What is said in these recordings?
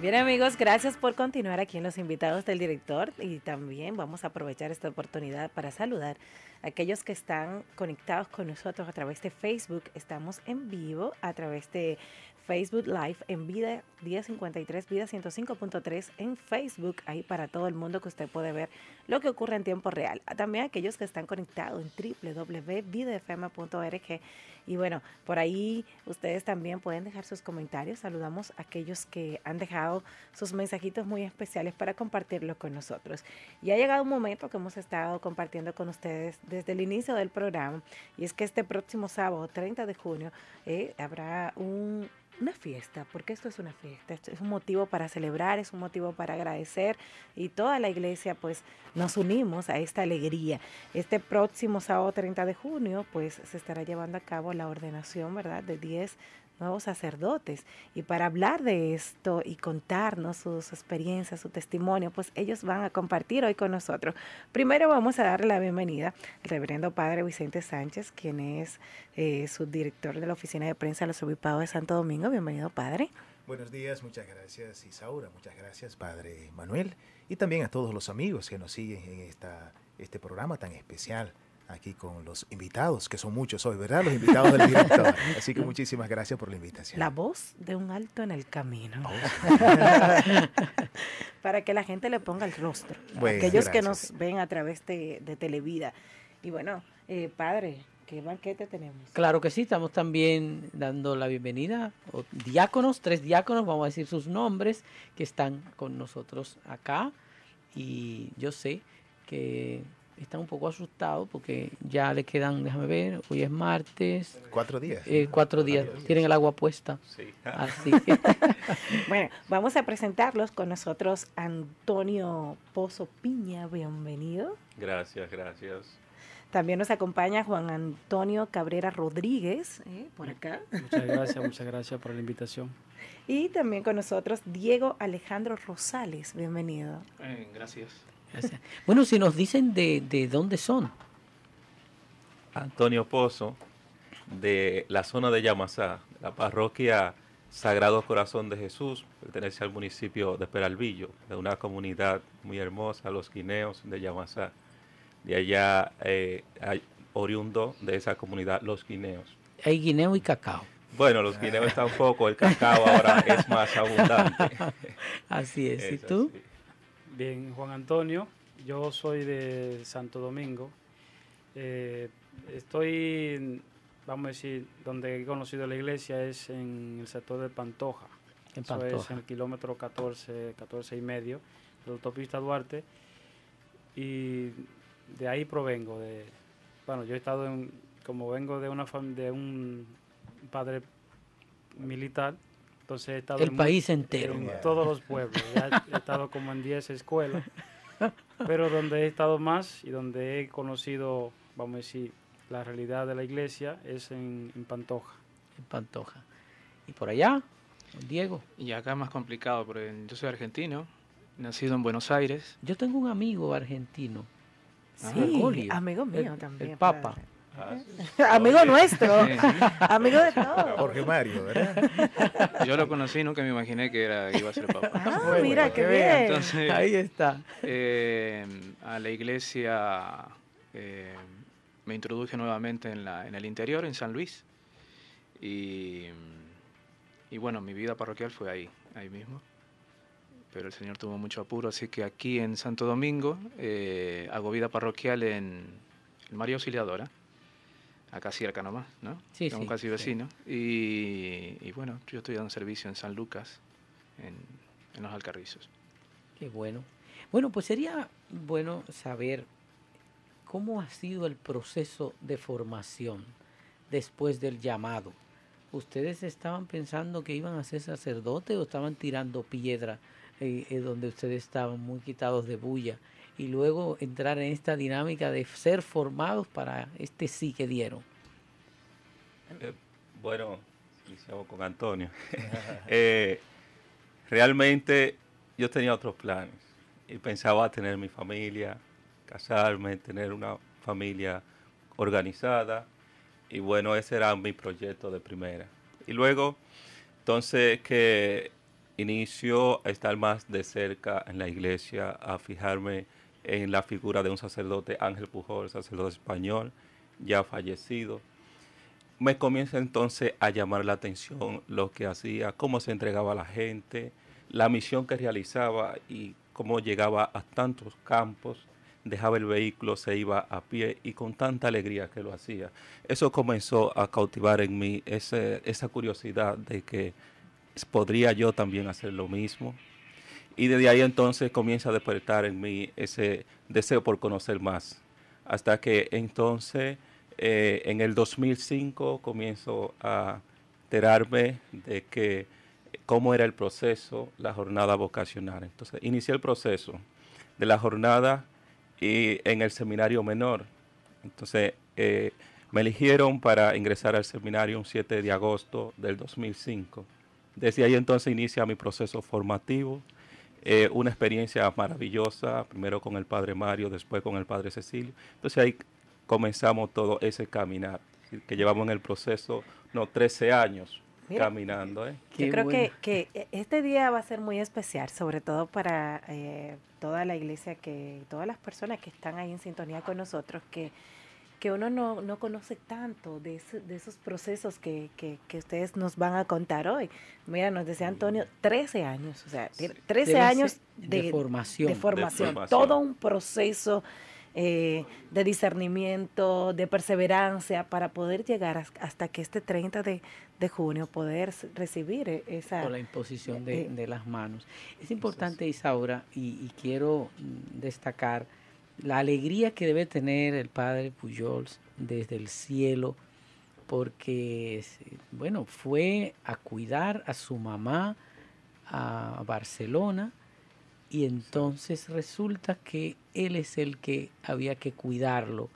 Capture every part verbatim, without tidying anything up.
Bien, amigos, gracias por continuar aquí en Los Invitados del Director, y también vamos a aprovechar esta oportunidad para saludar a aquellos que están conectados con nosotros a través de Facebook. Estamos en vivo a través de Facebook Live en Vida diez cincuenta y tres, Vida ciento cinco punto tres en Facebook, ahí para todo el mundo, que usted puede ver lo que ocurre en tiempo real. También aquellos que están conectados en w w w punto vida f m punto org. Y bueno, por ahí ustedes también pueden dejar sus comentarios. Saludamos a aquellos que han dejado sus mensajitos muy especiales para compartirlos con nosotros. Y ha llegado un momento que hemos estado compartiendo con ustedes desde el inicio del programa, y es que este próximo sábado, treinta de junio, eh, habrá un... una fiesta, porque esto es una fiesta, esto es un motivo para celebrar, es un motivo para agradecer, y toda la iglesia pues nos unimos a esta alegría. Este próximo sábado treinta de junio pues se estará llevando a cabo la ordenación, ¿verdad?, de diez nuevos sacerdotes, y para hablar de esto y contarnos sus experiencias, su testimonio, pues ellos van a compartir hoy con nosotros. Primero vamos a darle la bienvenida al reverendo padre Vicente Sánchez, quien es eh, subdirector de la Oficina de Prensa del Arzobispado de Santo Domingo. Bienvenido, padre. Buenos días, muchas gracias, Isaura, muchas gracias, padre Manuel, y también a todos los amigos que nos siguen en esta, este programa tan especial, aquí con los invitados, que son muchos hoy, ¿verdad? Los invitados del director. Así que muchísimas gracias por la invitación. La voz de un alto en el camino. Oh. Para que la gente le ponga el rostro. Bueno, aquellos gracias. que nos ven a través de, de Televida. Y bueno, eh, padre, ¿qué banquete tenemos? Claro que sí, estamos también dando la bienvenida a diáconos, tres diáconos, vamos a decir sus nombres, que están con nosotros acá. Y yo sé que están un poco asustados porque ya le quedan, déjame ver, hoy es martes. Cuatro días. Eh, cuatro días, tienen el agua puesta. Sí. Así que Bueno, vamos a presentarlos con nosotros. Antonio Pozo Piña, bienvenido. Gracias, gracias. También nos acompaña Juan Antonio Cabrera Rodríguez, eh, por acá. Muchas gracias, muchas gracias por la invitación. Y también con nosotros Diego Alejandro Rosales, bienvenido. Eh, gracias. gracias. Bueno, si nos dicen de, de dónde son. Antonio Pozo, de la zona de Yamasá, la parroquia Sagrado Corazón de Jesús, pertenece al municipio de Peralvillo, de una comunidad muy hermosa, los guineos de Yamasá. De allá, eh, hay oriundo de esa comunidad, los guineos. Hay guineo y cacao. Bueno, los guineos están poco, el cacao ahora es más abundante. Así es. ¿Y Es tú? así. Bien, Juan Antonio, yo soy de Santo Domingo. Eh, estoy, vamos a decir, donde he conocido la iglesia es en el sector de Pantoja. En Eso es Pantoja. en el kilómetro catorce, catorce y medio de la autopista Duarte. Y de ahí provengo. De, bueno, yo he estado en, como vengo de una fam- de un padre militar, entonces he estado El en mu- país entero. en todos los pueblos. Ya he estado como en diez escuelas, pero donde he estado más y donde he conocido, vamos a decir, la realidad de la iglesia es en, en Pantoja. En Pantoja. ¿Y por allá? Diego. Y acá es más complicado, porque yo soy argentino, nacido en Buenos Aires. Yo tengo un amigo argentino. Sí, Bergoglio, amigo mío el- también. el Papa. padre. Ah, sí. Amigo nuestro, Sí. amigo de todos. Jorge Mario, ¿verdad? Yo lo conocí, nunca me imaginé que era que iba a ser papa. Ah, Bueno, mira, qué que bien. vean, Entonces, Ahí está. eh, a la iglesia eh, me introduje nuevamente en, la, en el interior, en San Luis. Y, y bueno, mi vida parroquial fue ahí, ahí mismo. Pero el Señor tuvo mucho apuro, así que aquí en Santo Domingo eh, hago vida parroquial en el María Auxiliadora, acá cerca nomás, ¿no? Sí, Somos sí, casi sí. vecinos. Y, y bueno, yo estoy dando servicio en San Lucas, en, en los Alcarrizos. Qué bueno. Bueno, pues sería bueno saber cómo ha sido el proceso de formación después del llamado. ¿Ustedes estaban pensando que iban a ser sacerdotes o estaban tirando piedra eh, eh, donde ustedes estaban muy quitados de bulla? Y luego entrar en esta dinámica de ser formados para este sí que dieron. Eh, bueno, iniciamos con Antonio. Eh, realmente yo tenía otros planes y pensaba tener mi familia, casarme, tener una familia organizada, y bueno, ese era mi proyecto de primera. Y luego, entonces que inicio a estar más de cerca en la iglesia, a fijarme en la figura de un sacerdote, Ángel Pujol, sacerdote español, ya fallecido. Me comienza entonces a llamar la atención lo que hacía, cómo se entregaba a la gente, la misión que realizaba y cómo llegaba a tantos campos, dejaba el vehículo, se iba a pie y con tanta alegría que lo hacía. Eso comenzó a cautivar en mí ese, esa curiosidad de que podría yo también hacer lo mismo. Y desde ahí entonces comienza a despertar en mí ese deseo por conocer más. Hasta que entonces eh, en el dos mil cinco comienzo a enterarme de que cómo era el proceso, la jornada vocacional. Entonces inicié el proceso de la jornada y en el seminario menor. Entonces eh, me eligieron para ingresar al seminario un siete de agosto del dos mil cinco. Desde ahí entonces inicia mi proceso formativo, eh, una experiencia maravillosa, primero con el padre Mario, después con el padre Cecilio. Entonces ahí comenzamos todo ese caminar, que llevamos en el proceso, no, trece años. Mira, caminando. ¿eh? Yo creo que, que este día va a ser muy especial, sobre todo para eh, toda la iglesia, que todas las personas que están ahí en sintonía con nosotros, que, que uno no, no conoce tanto de, ese, de esos procesos que, que, que ustedes nos van a contar hoy. Mira, nos decía Antonio, trece años, o sea, trece Debe años de, de, formación. de formación, de formación, todo un proceso Eh, de discernimiento, de perseverancia, para poder llegar hasta que este treinta de junio poder recibir esa... Por la imposición de, eh, de las manos. Es importante, Isaura, y, y quiero destacar la alegría que debe tener el padre Pujols desde el cielo, porque, bueno, fue a cuidar a su mamá a Barcelona, y entonces resulta que él es el que había que cuidarlo,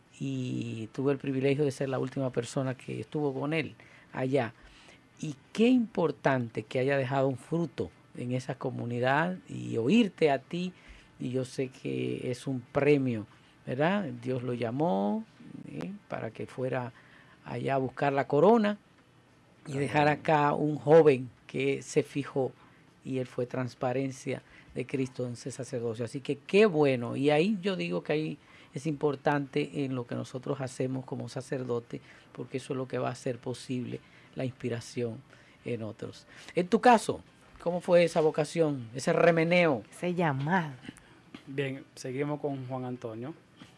y tuve el privilegio de ser la última persona que estuvo con él allá. Y qué importante que haya dejado un fruto en esa comunidad y oírte a ti, y yo sé que es un premio, ¿verdad? Dios lo llamó ¿eh? para que fuera allá a buscar la corona y dejar acá un joven que se fijó, y él fue transparencia de Cristo en ese sacerdocio. Así que qué bueno. Y ahí yo digo que ahí es importante en lo que nosotros hacemos como sacerdote, porque eso es lo que va a hacer posible la inspiración en otros. En tu caso, ¿cómo fue esa vocación, ese remeneo? Ese llamado. Bien, seguimos con Juan Antonio.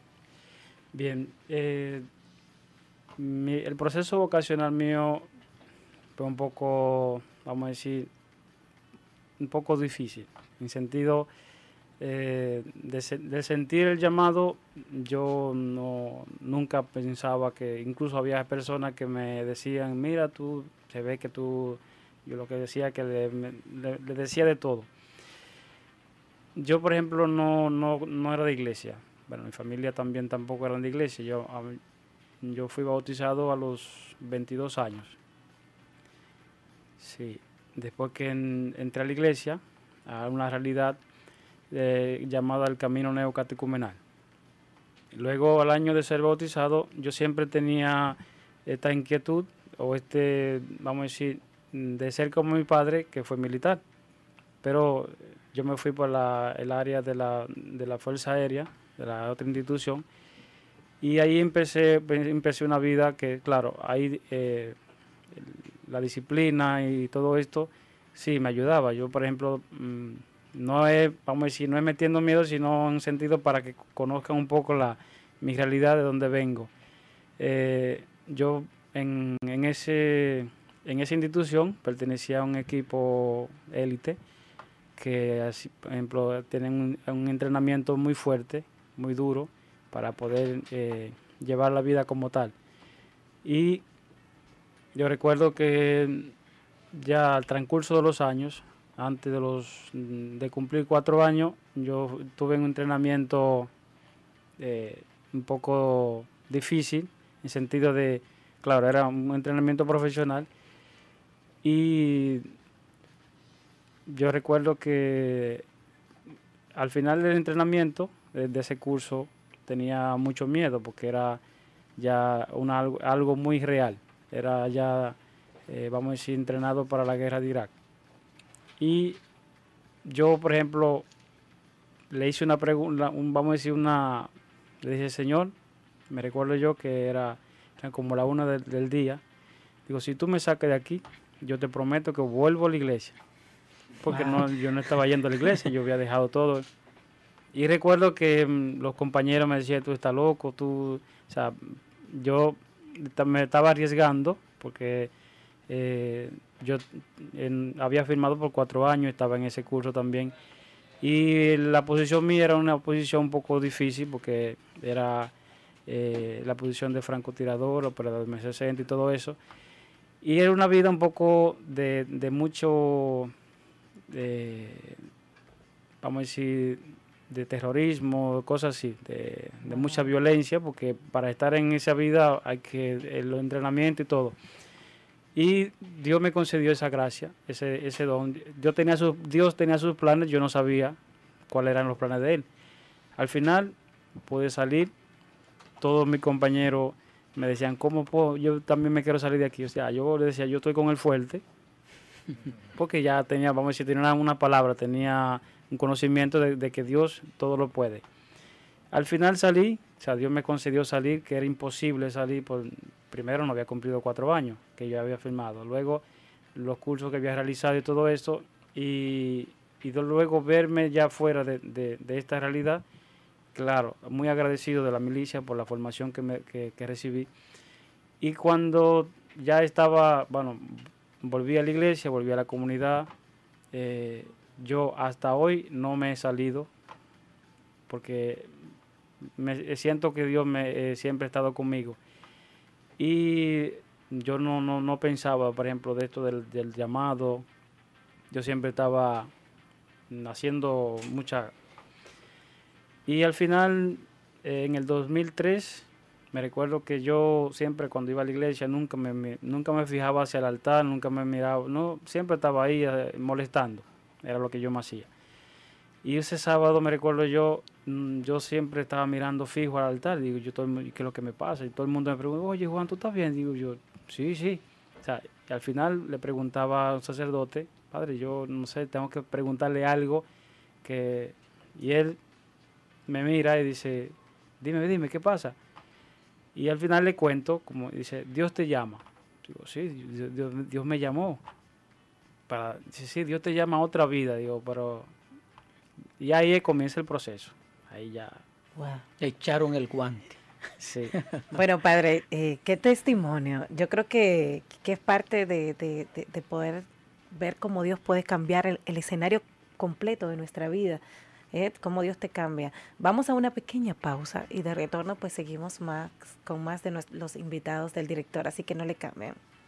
Bien, eh, mi, el proceso vocacional mío fue un poco, vamos a decir, un poco difícil. En sentido eh, de, de sentir el llamado, yo no nunca pensaba que, incluso había personas que me decían, mira, tú, se ve que tú, yo lo que decía, que le, le, le decía de todo. Yo, por ejemplo, no, no, no era de iglesia. Bueno, mi familia también tampoco era de iglesia. Yo, yo fui bautizado a los veintidós años. Sí, después que en, entré a la iglesia, a una realidad eh, llamada el camino neocatecumenal. Luego, al año de ser bautizado, yo siempre tenía esta inquietud, o este, vamos a decir, de ser como mi padre, que fue militar. Pero yo me fui por la, el área de la, de la Fuerza Aérea, de la otra institución, y ahí empecé, empecé una vida que, claro, ahí eh, la disciplina y todo esto, sí, me ayudaba. Yo, por ejemplo, no es, vamos a decir, no es metiendo miedo, sino en sentido para que conozcan un poco la, mi realidad, de dónde vengo. Eh, yo en, en, ese, en esa institución pertenecía a un equipo élite que, así, por ejemplo, tienen un, un entrenamiento muy fuerte, muy duro, para poder eh, llevar la vida como tal. Y yo recuerdo que ya al transcurso de los años, antes de los de cumplir cuatro años, yo tuve un entrenamiento eh, un poco difícil, en sentido de, claro, era un entrenamiento profesional, y yo recuerdo que al final del entrenamiento de, de ese curso tenía mucho miedo, porque era ya una, algo muy real, era ya, eh, vamos a decir, entrenado para la guerra de Irak. Y yo, por ejemplo, le hice una pregunta, un, vamos a decir una, le dije, Señor, me recuerdo yo que era, era como la una del, del día, digo, si tú me sacas de aquí, yo te prometo que vuelvo a la iglesia, porque wow. no, yo no estaba yendo a la iglesia, yo había dejado todo. Y recuerdo que mm, los compañeros me decían, tú estás loco, tú, o sea, yo me estaba arriesgando, porque eh, yo en, había firmado por cuatro años, estaba en ese curso también, y la posición mía era una posición un poco difícil, porque era eh, la posición de francotirador, operador de M sesenta y todo eso, y era una vida un poco de, de mucho, de, vamos a decir, de terrorismo, cosas así, de, de mucha violencia, porque para estar en esa vida hay que el entrenamiento y todo. Y Dios me concedió esa gracia, ese, ese don. Yo tenía sus, Dios tenía sus planes, yo no sabía cuáles eran los planes de Él. Al final pude salir, todos mis compañeros me decían, ¿cómo puedo? Yo también me quiero salir de aquí. O sea, yo le decía, yo estoy con el fuerte, porque ya tenía, vamos a decir, tenía una, una palabra, tenía un conocimiento de, de que Dios todo lo puede. Al final salí, o sea, Dios me concedió salir, que era imposible salir, por, primero no había cumplido cuatro años que yo había firmado, luego los cursos que había realizado y todo eso, y, y luego verme ya fuera de, de, de esta realidad, claro, muy agradecido de la milicia por la formación que, me, que, que recibí. Y cuando ya estaba, bueno, volví a la iglesia, volví a la comunidad, eh, yo hasta hoy no me he salido, porque me siento que Dios me, eh, siempre ha estado conmigo. Y yo no, no, no pensaba, por ejemplo, de esto del, del llamado. Yo siempre estaba haciendo mucha... Y al final, eh, en el dos mil tres, me recuerdo que yo siempre cuando iba a la iglesia nunca me, me, nunca me fijaba hacia el altar, nunca me miraba, no, siempre estaba ahí eh, molestando, era lo que yo me hacía. Y ese sábado me recuerdo yo, yo siempre estaba mirando fijo al altar, digo, yo todo, ¿qué es lo que me pasa? Y todo el mundo me pregunta, oye Juan, ¿tú estás bien? Digo yo, sí, sí. O sea, y al final le preguntaba a un sacerdote, padre, yo no sé, tengo que preguntarle algo, que y él me mira y dice, dime, dime, ¿qué pasa? Y al final le cuento, como dice, Dios te llama. Digo, sí, Dios, Dios, Dios me llamó. Para, sí, sí, Dios te llama a otra vida, digo, pero... Y ahí comienza el proceso. Ahí ya... Wow. Echaron el guante. Sí. Bueno, padre, eh, qué testimonio. Yo creo que, que es parte de, de, de, de poder ver cómo Dios puede cambiar el, el escenario completo de nuestra vida. ¿Eh? Cómo Dios te cambia. Vamos a una pequeña pausa y de retorno pues seguimos más con más de los invitados del director, así que no le cambien.